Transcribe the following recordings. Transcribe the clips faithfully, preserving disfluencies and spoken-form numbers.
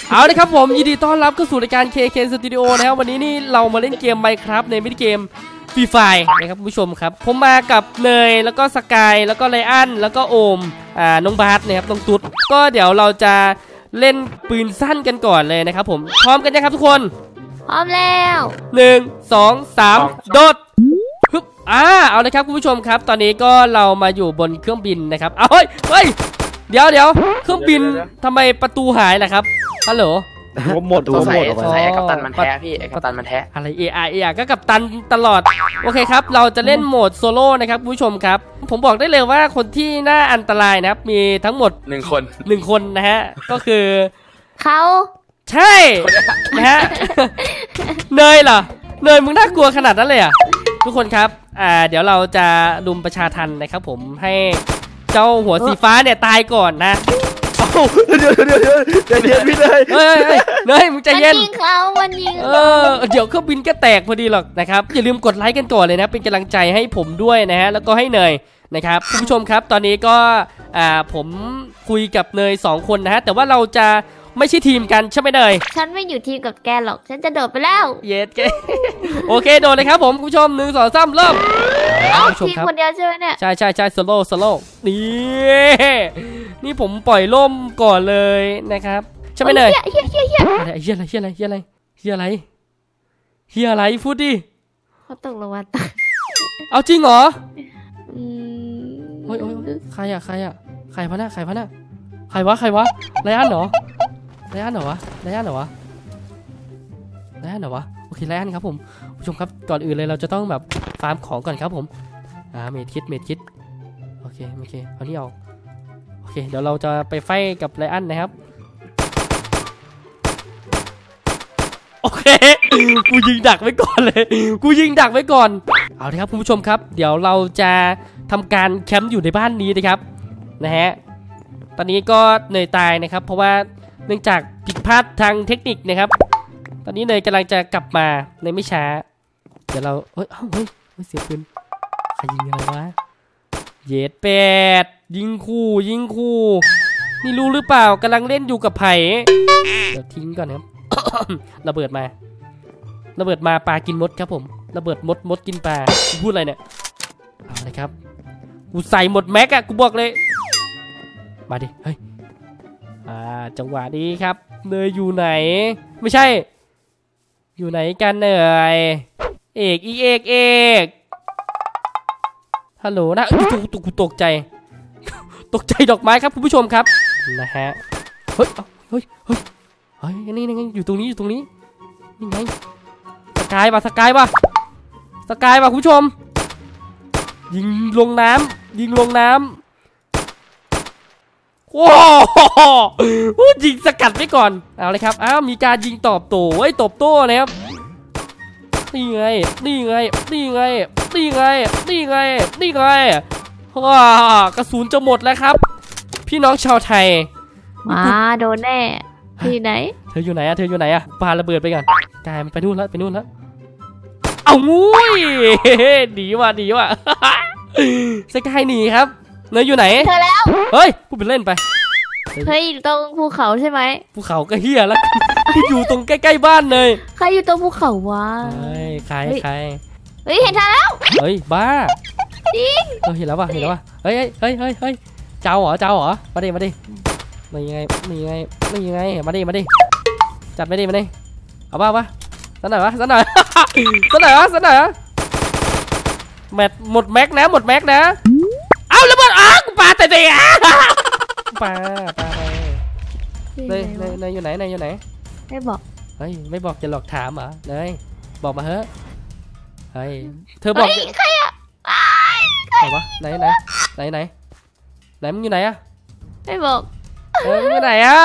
เอาเลยครับผมยินดีต้อนรับเข้าสู่รายการ เค เค Studio นะครับวันนี้นี่เรามาเล่นเกม Minecraft ในมินิเกมฟรีไฟร์นะครับคุณผู้ชมครับผมมากับเนยแล้วก็สกายแล้วก็ไลอ้อนแล้วก็โอมอ่าน้องบาสนะครับน้องตุ๊ดก็เดี๋ยวเราจะเล่นปืนสั้นกันก่อนเลยนะครับผมพร้อมกันยังครับทุกคนพร้อมแล้วหนึ่งสองสามโดดฮึบอ่าเอาเลยครับคุณผู้ชมครับตอนนี้ก็เรามาอยู่บนเครื่องบินนะครับเอาเฮ้ยเฮ้ยเดี๋ยวเดี๋ยวเครื่องบินทำไมประตูหายล่ะครับฮัลโหลหมดตัวหมดใส่กัปตันมันแท้พี่กัปตันมันแท้อะไรเอไอเอไอก็กัปตันตลอดโอเคครับเราจะเล่นโหมดโซโล่นะครับผู้ชมครับผมบอกได้เลยว่าคนที่น่าอันตรายนะครับมีทั้งหมดหนึ่งคนหนึ่งคนนะฮะก็คือเขาใช่นะฮะเนยเหรอเนยมึงน่ากลัวขนาดนั้นเลยอ่ะทุกคนครับอ่าเดี๋ยวเราจะรุมประชาทันนะครับผมให้เจ้าหัวสีฟ้าเนี่ยตายก่อนนะเดี๋ยวเดี๋ยวเดี๋ยวใจเย็นพี่เลยเฮ้ยเนยมึงใจเย็นยิงเขาวันยิงเออเดี๋ยวเครื่องบินก็แตกพอดีหรอกนะครับอย่าลืมกดไลค์กันก่อนเลยนะเป็นกำลังใจให้ผมด้วยนะฮะแล้วก็ให้เนยนะครับคุณผู้ชมครับตอนนี้ก็อ่าผมคุยกับเนยสองคนนะฮะแต่ว่าเราจะไม่ใช่ทีมกันใช่ไหมเนยฉันไม่อยู่ทีมกับแกหรอกฉันจะโดดไปแล้วเย็ดแกโอเคโดดเลยครับผมคุณผู้ชมหนึ่งสองสามเริ่มทีมคนเดียวใช่ไหมเนี่ยใช่ใช่ใช่โซโล่โซโล่นี่นี่ผมปล่อยล่มก่อนเลยนะครับใช่ไหมเนยเฮียเฮียเฮียอะไรเฮียอะไรเฮียอะไรเฮียอะไรเฮียอะไรเฮียอะไรพูดดิเขาตกลงมาตายเอาจริงเหรอโอ้ยโอ้ยใครอะใครอะใครพะน่ะใครพะน่ะใครวะใครวะไลอ้อนเหรอไลอ้อนเหรอวะไลอ้อนเหรอวะไลอ้อนเหรอวะโอเคไลอ้อนครับผมผู้ชมครับก่อนอื่นเลยเราจะต้องแบบฟาร์มของก่อนครับผมอ่าเมดคิดเมดคิดโอเคโอเคเอานี่ออกโอเคเดี๋ยวเราจะไปไฟกับไลอ้อนนะครับโอเคกูยิงดักไว้ก่อนเลยกูยิงดักไว้ก่อนเอาละครับคุณผู้ชมครับเดี๋ยวเราจะทำการแคมป์อยู่ในบ้านนี้นะครับนะฮะตอนนี้ก็เนยตายนะครับเพราะว่าเนื่องจากผิดพลาดทางเทคนิคนะครับตอนนี้เนยกำลังจะกลับมาในไม่ช้าเดี๋ยวเราเฮ้ยเฮ้ยเสียปืนใครยิงอะไรวะเย็ดเป็ดยิงคู่ยิงคู่นี่รู้หรือเปล่ากำลังเล่นอยู่กับไผ่เดี๋ยวทิ้งก่อนครับ ระเบิดมาระเบิดมาปลากินมดครับผมระเบิดมดมดกินปลาพูดอะไรเนี่ยเอาเลยครับกูใส่หมดแม็กอะกูบอกเลยมาดิเฮ้ยอ่าจังหวะนี้ครับเนยอยู่ไหนไม่ใช่อยู่ไหนกันเนยเอกอีเอกเอกฮัลโหลนะตุกตุกตกใจตกใจดอกไม้ครับคุณผู้ชมครับนะฮะเฮ้ยเฮ้ยเฮ้ยเฮ้ยนี่นี่อยู่ตรงนี้อยู่ตรงนี้นี่ไงสกายป่ะสกายป่ะสกายป่ะคุณผู้ชมยิงลงน้ำยิงลงน้ำโอ้โหยิงสกัดไว้ก่อนเอาเลยครับอ้าวมีการยิงตอบโต้ไอ้ตอบโต้นะครับนี่ไงนี่ไงนี่ไงนี่ไงนี่ไงนี่ไงว้ากระสุนจะหมดแล้วครับพี่น้องชาวไทยมาโดนแน่ที่ไหนเธออยู่ไหนอะเธออยู่ไหนอะปาระเบิดไปก่อนกายมันไปนู่นแล้วไปนู่นแล้วเอางูหนีว่ะหนีว่ะสกายหนีครับเนยอยู่ไหนเธอแล้วเฮ้ยพูดเป็นเล่นไปเฮ้ยอยู่ตรงภูเขาใช่ไหมภูเขาก็เฮียแล้วกูอยู่ตรงใกล้ๆบ้านเลยใครอยู่ตรงภูเขาวะเฮ้ยใครใครเฮ้ยเห็นเธอแล้วเฮ้ยบ้าจริงเออเห็นแล้วป่ะเห็นแล้วป่ะเฮ้ยเฮ้ยเฮ้ยเฮ้ยเจ้าเหรอเจ้าเหรอมาดิมาดินี่ไงนี่ไงนี่ไงมาดิมาดิจัดไม่ดิมาดิเอาบ้าป่ะสักหน่อยวะสักหน่อยสักหน่อยวะสักหน่อยวะแมทหมดแม็กนะหมดแม็กนะเอาแล้วมันอ้ากูปาแต่เดียปาปาเนยเนยเนยอยู่ไหนเนยอยู่ไหนไม่บอกเฮ้ยไม่บอกจะหลอกถามเหรอเนยบอกมาเฮ้ยเฮ้ยเธอบอกใครอะไหนวะไหนไหนไหนไหนไหนมึงอยู่ไหนอะไม่บอกเออมึงอยู่ไหนอะ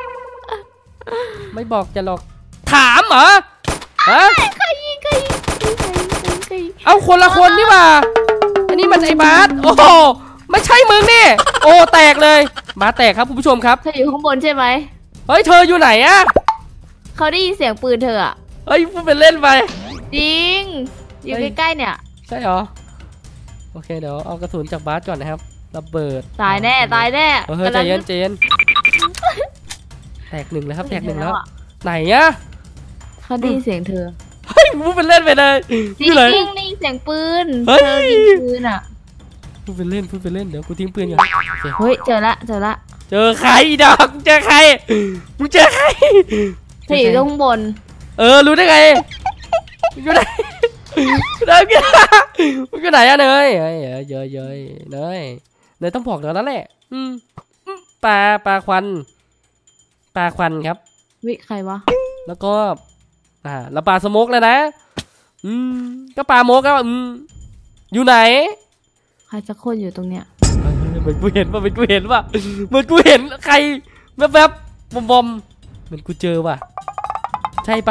ไม่บอกจะหลอกถามเหรอฮะใครยิงใครยิงใครยิงเอาคนละคนนี่มาอันนี้มันไอ้บาสโอ้โหไม่ใช่มึงนี่โอ้แตกเลยบาสแตกครับคุณผู้ชมครับเธออยู่ข้างบนใช่ไหมเฮ้ยเธออยู่ไหนอะเขาได้ยินเสียงปืนเธออะเฮ้ยพูดเป็นเล่นไปจริงอยู่ใกล้ๆเนี่ยใช่เหรอโอเคเดี๋ยวเอากระสุนจากบาสก่อนนะครับระเบิดตายแน่ตายแน่เฮ้ยใจเย็นใจเย็นแตกหนึ่งแล้วครับแตกหนึ่งเห็แล้วอะไหนอะเขาได้ยินเสียงเธอเฮ้ยพูดเป็นเล่นไปเลยจอยู่ไหนริงๆได้ยินเสียงปืนเฮ้ยเธอยิงปืนอ่ะพูดเป็นเล่นพูดเป็นเล่นเดี๋ยวกูทิ้งปืนก่อนโอเคเฮ้ยเจอละเจอละเจอใครอีดอกเจอใครมึงเจอใครเธออยู่ตรงบนเออรู้ได้ไงมึงอยู่ไหนเนยมึงอยู่ไหนอะเนยเฮ้ยเยอะเยอะเยอะเนยเนยต้องบอกแล้วนั่นแหละอืมปลาปลาควันปลาควันครับวิใครวะแล้วก็อ่าแล้วปลาสโมกแล้วนะอืมก็ปลาโมกก็อืมอยู่ไหนใครสักคนอยู่ตรงเนี้ยเฮ้ยเหมือนกูเห็นป่ะเหมือนกูเห็นป่ะเหมือนกูเห็นใครแวบๆบอมบอมๆเหมือนกูเจอว่ะใช่ปะ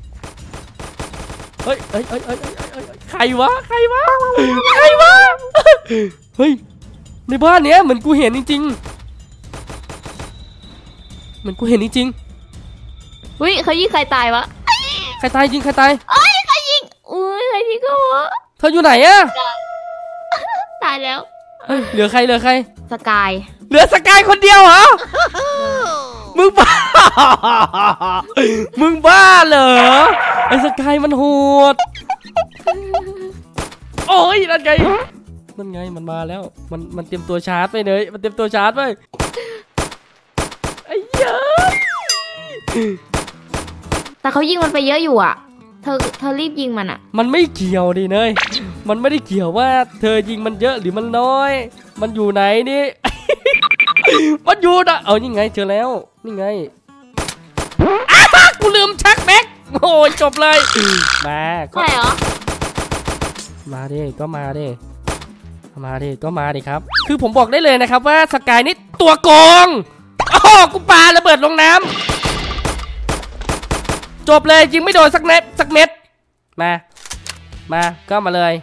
เฮ้ยเฮ้ยเฮ้ยเฮ้ยเฮ้ยเฮ้ยใครวะใครวะใครวะเฮ้ยในบ้านเนี้ยเหมือนกูเห็นจริงๆเหมือนกูเห็นจริงวิเขายิงใครตายวะๆใครตายจริงใครตายเอ้ยใครยิงอุ้ยใครยิงก็วะเธออยู่ไหนอะตายแล้วเฮ้ยเหลือใครเหลือใครสกายเหลือสกายคนเดียวเหรอ มึงบ้า มึงบ้าเหรอ ไอ้สกายมันโหด โอ้ยนั่นไง นั่นไงมันมาแล้ว มันมันเตรียมตัวชาร์จไปเลยมันเตรียมตัวชาร์จไปไอ้เหี้ยแต่เขายิงมันไปเยอะอยู่อ่ะ เธอเธอรีบยิงมันอ่ะมันไม่เกี่ยวดิเนยมันไม่ได้เกี่ยวว่าเธอยิงมันเยอะหรือมันน้อย มันอยู่ไหนนี่ มันอยู่นะเอานี่ไงเจอแล้ว นี่ไงอ้ากูลืมชักแม็กโอ้ยจบเลย มาก็ใช่เหรอมาดิก็มาดิมาดิก็มาดิครับ คือผมบอกได้เลยนะครับว่าสกายนี่ตัวโกงโอ้กูปาระเบิดลงน้ำจบเลยยิงไม่โดนสักเม็ดสักเม็ดมามาก็มาเลย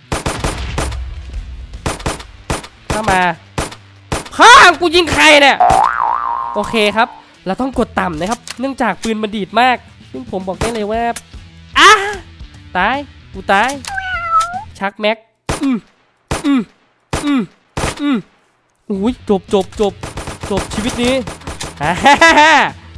เข้ามาข้างกูยิงใครเนี่ยโอเคครับเราต้องกดต่ำนะครับเนื่องจากปืนมันดีดมากซึ่งผมบอกได้เลยว่าอ่ะตายกูตายชักแม็กอืมอืมอืมอืมอุ้ยจบจบจบจบชีวิตนี้ฮ่าฮ่าฮ่า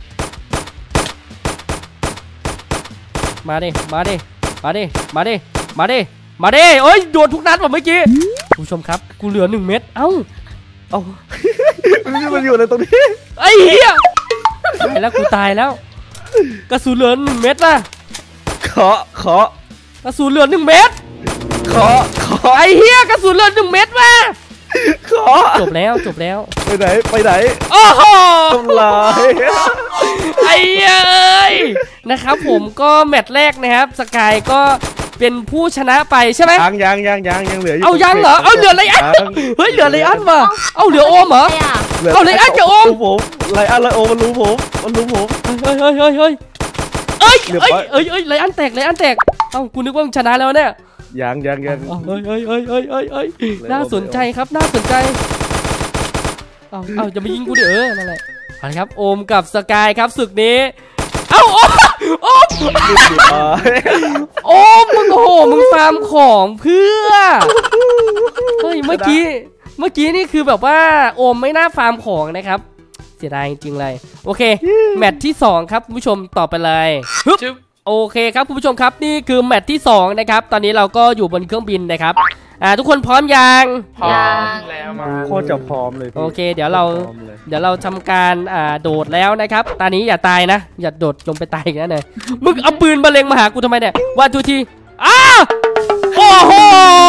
มาดิมาดิมาดิมาดิมาดิมาดิโอ้ยโดนทุกนัดแบบเมื่อกี้ผู้ชมครับกูเหลือหนึ่งเม็ดเอ้าเอามันอยู่ในตรงนี้ไอ้เหี้ยตายแล้วกูตายแล้วกระสุนเหลือหนึ่งเม็ดป่ะเคาะเคาะกระสุนเหลือหนึ่งเม็ดเคาะเคาะไอ้เหี้ยกระสุนเหลือหนึ่งเม็ดป่ะเคาะจบแล้วจบแล้วไปไหนไปไหนโอ้โหทำลายไอ้เหี้ยเอ้ยนะครับผมก็แมตช์แรกนะครับสกายก็เป็นผู้ชนะไปใช่ไหมยังยังยังยังยังเหลืออยู่เอายังเหรอเอาเหลืออะไรอันเฮ้ยเหลืออะไรอันวะเอาเหลือโอมเหรอใครอ่ะเอาเลยอันกับโอมรู้ผมไรอันไรโอมมันรู้ผมมันรู้ผมเฮ้ยเฮ้ยเฮ้ยเฮ้ยเอ้ยเรียบเอ้ยร้อยเอ้ยเอ้ยไรอันแตกไรอันแตกเอ้ากูนึกว่ามึงชนะแล้วเนี่ยยังยังยังเอ้ยเอ้ยเอ้ยเอ้ยเอ้ยเอ้ยน่าสนใจครับน่าสนใจเอาเอาจะมายิงกูดิเออนั่นแหละเอาละครับโอมกับสกายครับศึกนี้เอ้าโอมโอม โอ้มึงโอ้โหมึงฟาร์มของเพื่อเฮ้ยเมื่อกี้เมื่อกี้นี่คือแบบว่าโอมไม่น่าฟาร์มของนะครับเสียดายจริงๆเลยโอเคแมตช์ที่สองครับคุณผู้ชมต่อไปเลยฮึบโอเคครับคุณผู้ชมครับนี่คือแมตช์ที่สองนะครับตอนนี้เราก็อยู่บนเครื่องบินนะครับอ่าทุกคนพร้อมยังพร้อมแล้วมาโคตรจะพร้อมเลยโอเคเดี๋ยวเราพร้อมเลยเดี๋ยวเราทำการอ่าโดดแล้วนะครับตอนนี้อย่าตายนะอย่าโดดลงไปตายอีกนะเนี่ยมึงเอาปืนมาเล็งมาหากูทำไมเนี่ยวันทูทีอ้าโอ้โห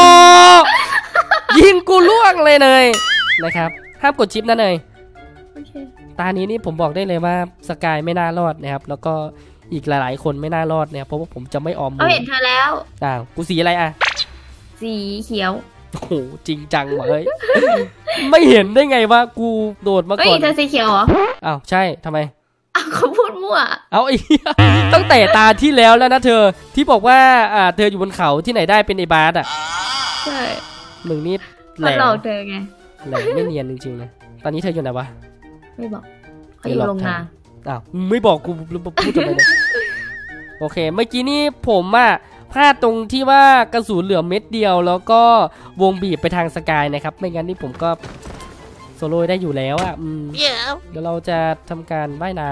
ยิงกูล่วงเลยเนยนะครับห้ามกดชิปนะเนยโอเคตานี้นี่ผมบอกได้เลยว่าสกายไม่น่ารอดนะครับแล้วก็อีกหลายๆคนไม่น่ารอดเนี่ยเพราะว่าผมจะไม่ออมมืเอาอเห็นเธอแล้วอ้าวกูสีอะไรอ่ะสีเขียวโอ้โหจริงจังว่ะเฮ้ย ไม่เห็นได้ไงว่ากูโดดมาเฮ้ก่ยอนเธอสีเขียวเหรออ้าวใช่ทำไมอ้าวเขาพูดมั่วเอาไอ้เหี้ยตั้งแต่ตาที่แล้วแล้วนะเธอที่บอกว่าอ่าเธออยู่บนเขาที่ไหนได้เป็นไอ้บาสอ่ะใช่มึงนี่แหลมันมหลอกเธอไงแหลมไม่เนียนจริงๆนะตอนนี้เธออยู่ไหนวะไม่บอกเขาอยู่โรงนาอ้าวมึงไม่บอกกูพูดทำไมเนี่ยโอเคเมื่อกี้นี่ผมอะพลาดตรงที่ว่ากระสุนเหลือเม็ดเดียวแล้วก็วงบีบไปทางสกายนะครับไม่งั้นนี่ผมก็โซโล่ได้อยู่แล้วอ่ะอืมเดี๋ยวเราจะทำการว่ายน้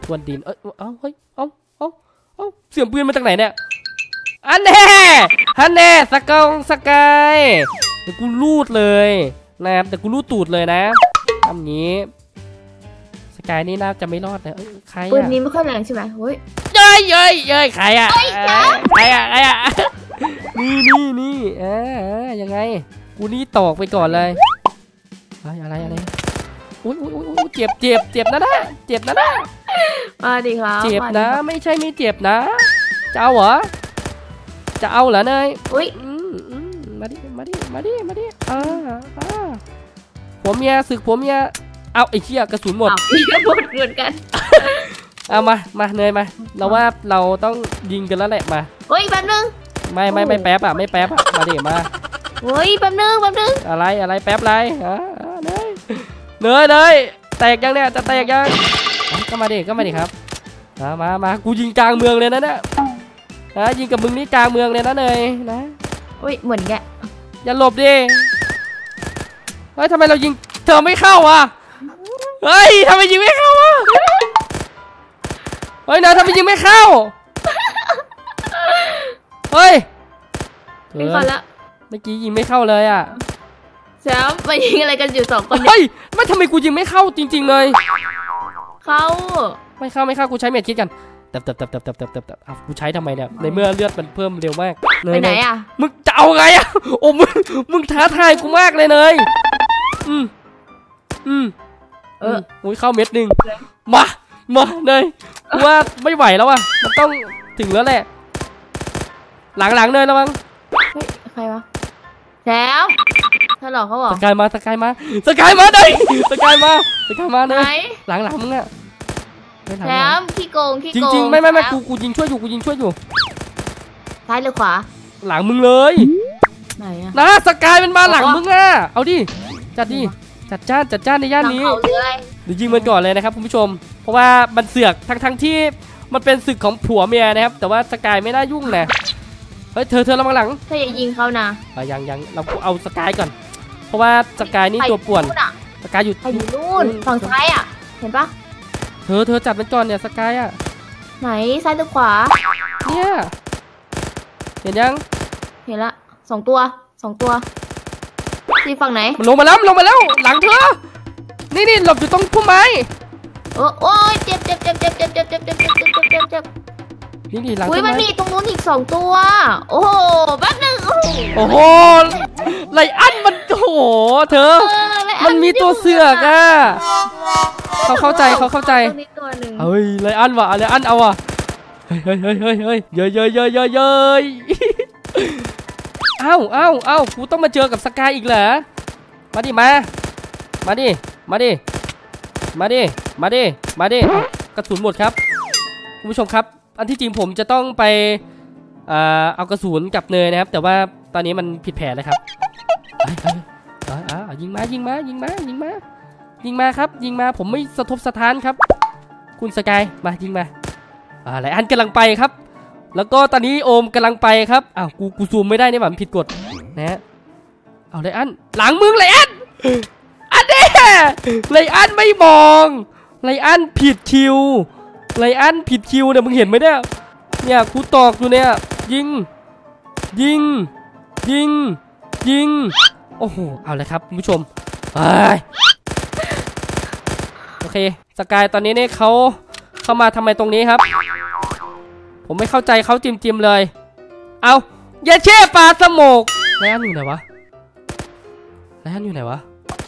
ทวนดินเอ้ยเอ้าเฮ้ยเอ้าเอ้าเอ้าเสียงปืนมาจากไหนเนี่ยอันแน่ฮันแน่สกองสกายเดี๋ยวกูรูดเลยนะครับแต่กูรูดตูดเลยนะทำงี้สกายนี่น่าจะไม่รอดนะใครอะปืนนี้ไม่ค่อยแรงใช่ไหมเฮ้ยเย้ยเย้ยเย้ยใครอะใครอะใครอะนี่นี่นี่เออยังไงกูนี่ตอกไปก่อนเลยอะไรอะไรอะไรอุ้ยอุ้ยอุ้ยเจ็บเจ็บเจ็บนะนะเจ็บนะนะมาดิครับเจ็บมาดินะครับ ไม่ใช่ไม่เจ็บนะจะเอาเหรอจะเอาเหรอเนยอุ้ยอืมอืมมาดิมาดิมาดิมาดิอ่าอ่าผัวเมียศึกผัวเมียเอาไอ้เหี้ยกระสุนหมดอ้าวมีหมดเหมือนกันเอามามาเนยมาเราว่าเราต้องยิงกันแล้วแหละมาเฮ้ยแป๊บนึงไม่ไม่ไม่แป๊บอ่ะไม่แป๊บอ่ะมาดิมาเฮ้ยแป๊บนึงแป๊บนึงอะไรอะไรแป๊บอะไรอ่าอ่าเนยเนยเนยแตกยังเนี่ยจะแตกยังอ่ะก็มาดิก็มาดิครับมามามากูยิงกลางเมืองเลยนะเนี่ยนะยิงกับมึงนี่กลางเมืองเลยนะเนยนะอุ้ยเหมือนแกอย่าหลบดิเฮ้ยทำไมเรายิงเธอไม่เข้าอ่ะเฮ้ยทำไมยิงไม่เข้าอ่ะเฮ้ยเนยทำไมยิงไม่เข้าเฮ้ยมีคนละเมื่อกี้ยิงไม่เข้าเลยอ่ะแซมมายิงอะไรกันอยู่สองคนเนี่ยเฮ้ยไม่ทำไมกูยิงไม่เข้าจริงๆเลยเขาไม่เข้าไม่เข้ากูใช้เม็ดคิดกันตับตับตับตับตับตับตับตับอ้าวกูใช้ทำไมเนี่ยในเมื่อเลือดมันเพิ่มเร็วมากไปไหนอ่ะมึงจะเอาไงอ่ะโอ้มึงมึงท้าทายกูมากเลยเนยอืมอืมเอออุ้ยเข้าเม็ดหนึ่งมามาเนยกูว่าไม่ไหวแล้วอ่ะมันต้องถึงแล้วแหละหลังๆเนยระวังเฮ้ยใครวะแซมถ้าหลอกเขาบอกสกายมาสกายมาสกายมาเนยสกายมาสกายมาเนไหนยหลังๆมึงอ่ะเนยหลังแซๆมขี้โกงขี้จโกงริงๆไม่ไม่ไม่แซกูกูยิงช่วยอยู่กูยิงช่วยอยู่ซ้ายหรือขวาหลังมึงเลยไหนอะนะสกายมันมาหลังมึงอ่ะเอาดิจัดดิจัดจ้านจัดจ้านในย่านนี้หลังเขาหรืออะไรเดี๋ยวยิงมันก่อนเลยนะครับคุณผู้ชม เพราะว่ามันเสือกทั้งทั้งที่มันเป็นศึกของผัวเมียนะครับแต่ว่าสกายไม่น่ายุ่งนะเฮ้ยเธอเธอระวังหลังถ้าอย่ายิงเขานะอ่ะยังยังเราเอาสกายก่อน เพราะว่าสกายนี่ตัวป่วนใครอยู่นู่นอะสกายอยู่ใครอยู่นู่นฝั่งซ้ายอ่ะเห็นปะเธอเธอจับมันก่อนเนี่ยสกายอ่ะไหนซ้ายหรือขวาเนี่ยเห็นยังเห็นละสองตัวสองตัวที่ฝั่งไหนมันลงมาแล้วมันลงมาแล้วหลังเธอนี่นี่หลบอยู่ตรงพุ่มไม้โอ้โอ้ยเจ็บเจ็บเจ็บเจ็บเจ็บเจ็บเจ็บเจ็บเจ็บเจ็บเจ็บเจ็บเจ็บนี่นี่หลังอุ้ยต้นมันไม้มีตรงนู้นอีกสองตัวโอ้โหแป๊บนึงโอ้โหโอ้โหไลอันมันโอ้โหเธอเออและมันมีตัวเสือกอ่ะเขาเข้าใจเขาเข้าใจตรงนี้ตัวหนึ่งเฮ้ยไลอันว่ะไลอันเอาว่ะเฮ้ยเฮ้ยเฮ้ยเฮ้ยเฮ้ยเยอะเยอะเยอะเยอะเยอะเอ้าเอ้าเอ้ากูต้องมาเจอกับสกายอีกเหรอมาดิมามาดิมาดิมาดิมาดิมาดิกระสุนหมดครับคุณผู้ชมครับอันที่จริงผมจะต้องไปเอ่อเอากระสุนกับเนยนะครับแต่ว่าตอนนี้มันผิดแผนนะครับเฮ้ยเฮ้ยเอ้ยเอ้ยเอ้ยยิงมายิงมายิงมายิงมายิงมาครับยิงมาผมไม่สะทกสะท้านครับคุณสกายมายิงมาอ่าไลอันกำลังไปครับแล้วก็ตอนนี้โอมกำลังไปครับอ้าวกูกูซูมไม่ได้นี่หว่ามันผิดกฎนะฮะเอาไลอันหลังมึงไลอันอันเด้ไลอันไม่มองไลอันผิดคิวไลอันผิดคิวเนี่ยมึงเห็นไหมเนี่ยเนี่ยกูตอกอยู่เนี่ยยิงยิงยิงยิงโอ้โหเอาเลยครับคุณผู้ชมไปโอเคสกายตอนนี้เนี่ยเขาเข้ามาทำไมตรงนี้ครับผมไม่เข้าใจเขาจิมจิมเลยเอาอย่าเช่ปลาสโมกไลอันอยู่ไหนวะไลอันอยู่ไหนวะ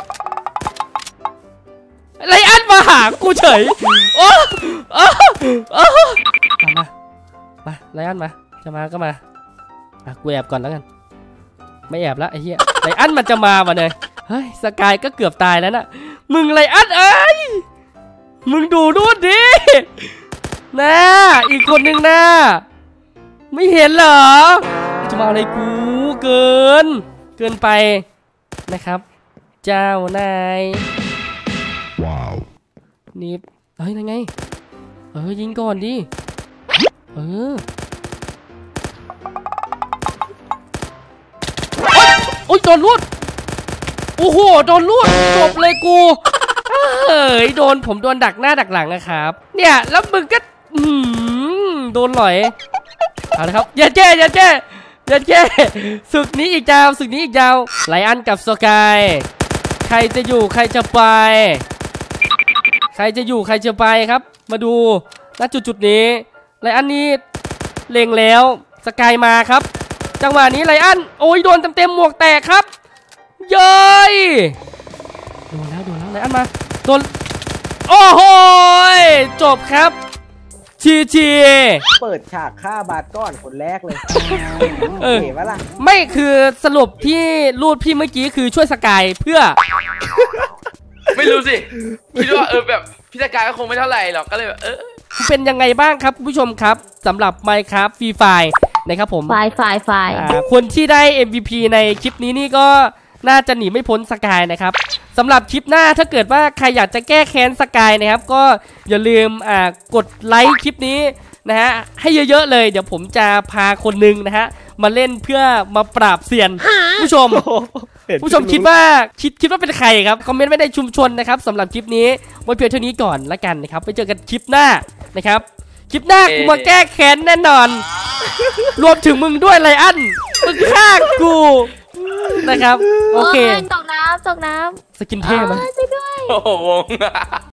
ไลอันมาหากูเฉยโอ้โอ้โอ้มามาไลอันมาจะมาก็มาอ่ะกูแอบก่อนแล้วกันไม่แอบแล้วไอ้เหี้ยไลอันมันจะมาว่ะเนยเฮ้ยสกายก็เกือบตายแล้วนะมึงไลอันเอ้ยมึงดูนู่นดิน่าอีกคนหนึ่งน่าไม่เห็นเหรอจะมาอะไรกูเกินเกินไปนะครับเจ้านายว้าวนี่เฮ้ยยังไงเออยิงก่อนดิเออโอ๊ยโดนลวดโอ้โหโดนลวดจบเลยกูอ้าเฮ้ยโดนผมโดนดักหน้าดักหลังนะครับเนี่ยแล้วมึงก็อืมโดนหน่อยเอาละครับอย่าแจ้อย่าแจ้อย่าแจ้ศึกนี้อีกยาวศึกนี้อีกยาวไลอันกับสกายใครจะอยู่ใครจะไปใครจะอยู่ใครจะไปครับมาดูณจุดจุดนี้ไลอันนี้เล็งแล้วสกายมาครับจังหวะนี้ไลอันโอ้ยโดนเต็มๆหมวกแตกครับเย้ยโดนแล้วโดนแล้วไลอันมาโดนโอ้โหจบครับชีชีเปิดฉากฆ่าบาสก้อนคนแรกเลยเออเห็นปะล่ะไม่คือสรุปที่รูดพี่เมื่อกี้คือช่วยสกายเพื่อไม่รู้สิคิดว่าเออแบบพิจารณาก็คงไม่เท่าไหร่หรอกก็เลยแบบเออเป็นยังไงบ้างครับคุณผู้ชมครับสำหรับ Minecraft Free Fire นะครับผมไฟล์ไฟล์ไฟล์อ่าคนที่ได้ เอ็ม วี พี ในคลิปนี้นี่ก็น่าจะหนีไม่พ้นสกายนะครับสำหรับคลิปหน้าถ้าเกิดว่าใครอยากจะแก้แค้นสกายนะครับก็อย่าลืมอ่ากดไลค์คลิปนี้นะฮะให้เยอะๆเลยเดี๋ยวผมจะพาคนหนึงนะฮะมาเล่นเพื่อมาปราบเซียนผู้ชมเห็นผู้ชมคิดว่าคิดคิดว่าเป็นใครครับคอมเมนต์ไว้ในชุมชนนะครับสำหรับคลิปนี้ไว้เพียงเท่านี้ก่อนละกันนะครับไปเจอกันคลิปหน้านะครับคลิปหน้ากูมาแก้แค้นแน่นอน รวมถึงมึงด้วยไลอันมึงฆ่ากูนะครับโอเคตกน้ำตกน้ำสกินเท่ไหมช่วยด้วยโอ้โหวง